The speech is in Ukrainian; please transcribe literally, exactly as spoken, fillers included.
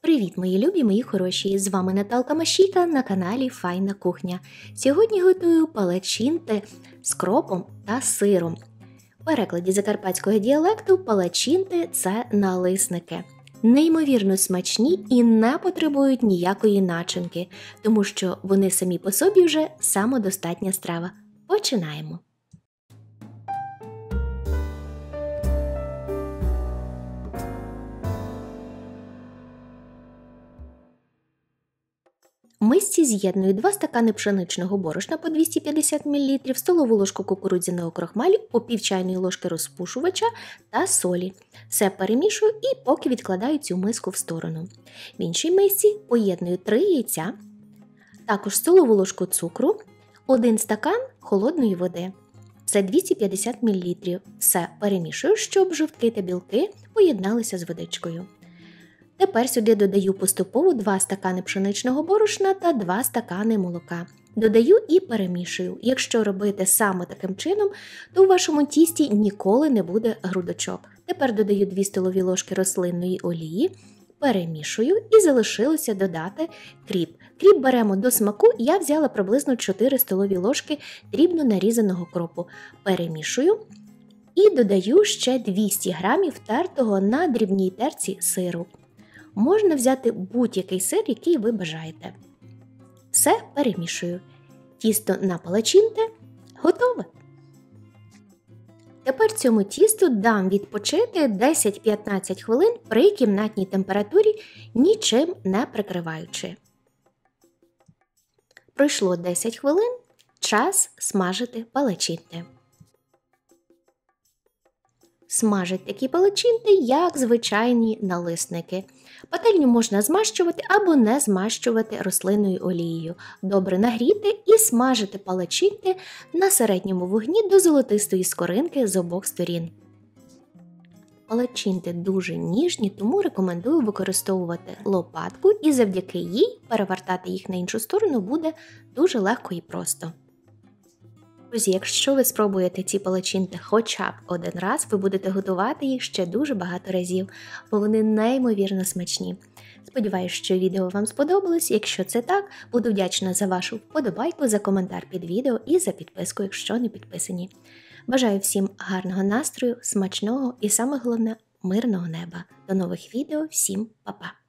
Привіт, мої любі, мої хороші! З вами Наталка Машійка на каналі Файна Кухня. Сьогодні готую палачинти з кропом та сиром. В перекладі закарпатського діалекту палачинти – це налисники. Неймовірно смачні і не потребують ніякої начинки, тому що вони самі по собі вже самодостатня страва. Починаємо! В мисці з'єдную два стакани пшеничного борошна по двісті п'ятдесят мілілітрів, столову ложку кукурудзяного крохмалю, по пів чайної ложки розпушувача та солі. Все перемішую і поки відкладаю цю миску в сторону. В іншій мисці поєдную три яйця, також столову ложку цукру, один стакан холодної води. Це двісті п'ятдесят мілілітрів. Все перемішую, щоб жовтки та білки поєдналися з водичкою. Тепер сюди додаю поступово два стакани пшеничного борошна та два стакани молока. Додаю і перемішую. Якщо робити саме таким чином, то у вашому тісті ніколи не буде грудочок. Тепер додаю дві столові ложки рослинної олії, перемішую і залишилося додати кріп. Кріп беремо до смаку, я взяла приблизно чотири столові ложки дрібно нарізаного кропу. Перемішую і додаю ще двісті грамів тертого на дрібній терці сиру. Можна взяти будь-який сир, який ви бажаєте. Все перемішую. Тісто на палачинти готове. Тепер цьому тісту дам відпочити десять-п'ятнадцять хвилин при кімнатній температурі, нічим не прикриваючи. Пройшло десять хвилин, час смажити палачинти. Смажать такі палачинти, як звичайні налисники. Пательню можна змащувати або не змащувати рослинною олією. Добре нагріти і смажити палачинти на середньому вогні до золотистої скоринки з обох сторін. Палачинти дуже ніжні, тому рекомендую використовувати лопатку і завдяки їй перевертати їх на іншу сторону буде дуже легко і просто. Друзі, якщо ви спробуєте ці палачинти хоча б один раз, ви будете готувати їх ще дуже багато разів, бо вони неймовірно смачні. Сподіваюсь, що відео вам сподобалось. Якщо це так, буду вдячна за вашу вподобайку, за коментар під відео і за підписку, якщо не підписані. Бажаю всім гарного настрою, смачного і, саме головне, мирного неба. До нових відео, всім па-па!